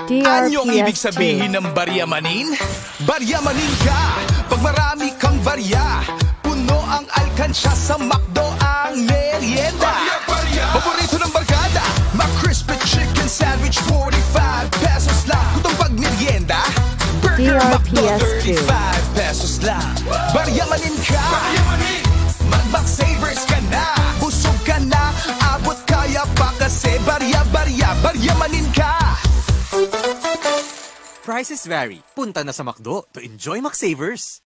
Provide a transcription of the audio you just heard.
Anyong ibig DRPS 2. sabihin ng baryamanin? Baryamanin ka pag marami kang barya. Puno ang alkansya sa McDo ang merienda. Paborito ng barkada, crispy chicken sandwich 45 pesos lang. Kutong pag merienda, burger McDo DRPS 2. 35 pesos lang. Baryamanin ka, mag-McSavers ka na. Busog ka na, abot kaya pa kasi baryamanin ka. Prices vary. Punta na sa McDo to enjoy McSavers.